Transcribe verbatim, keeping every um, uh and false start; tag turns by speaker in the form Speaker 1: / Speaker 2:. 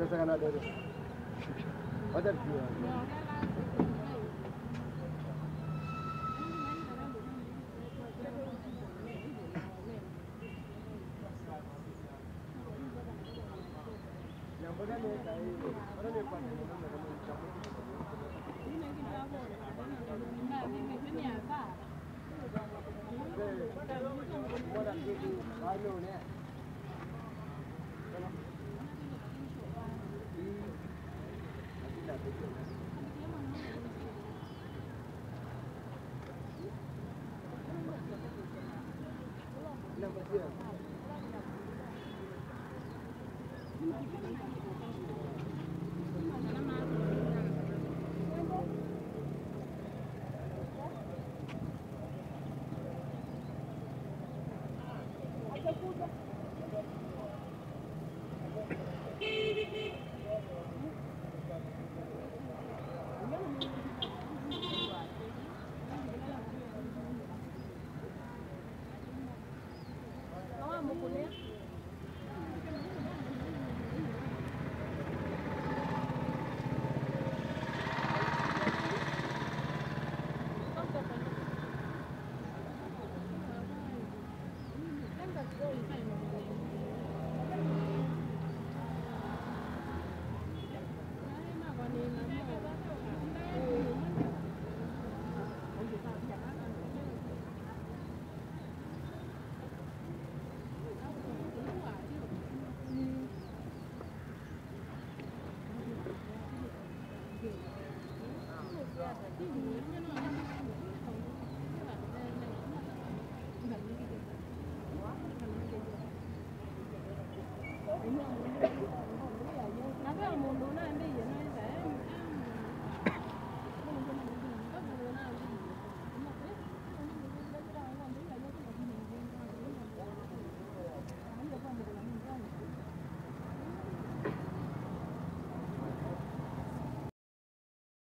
Speaker 1: sana dada. Ada dia. Yang benar ni saya, orang ni pandai orang nak campur. Ini kita apa? Nah, ini ni apa? Orang ni lalu ni. Thank you.